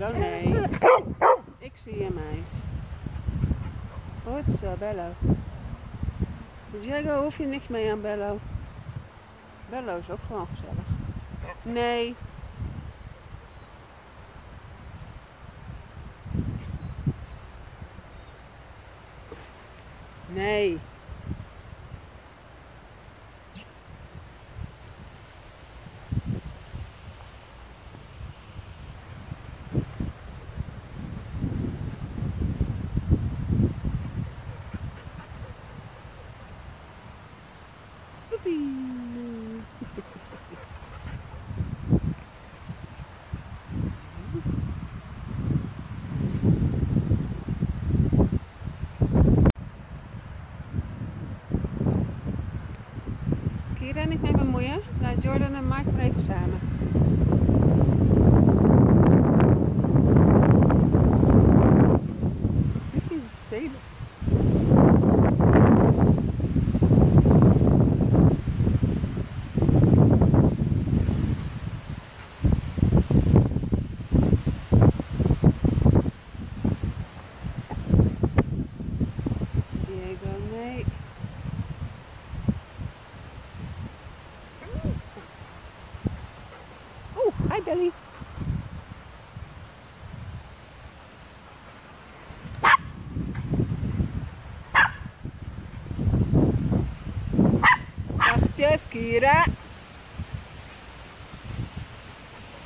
Oh nee. Ik zie je meis. Goed zo, Bello. Diego, hoef je niks mee aan Bello. Bello is ook gewoon gezellig. Nee. Nee. Kira niet mee bemoeien. Laat Jordan en Mike maar even samen. Die zien ze spelen. Diego, nee. Hi Belly. Zachtjes, Kira.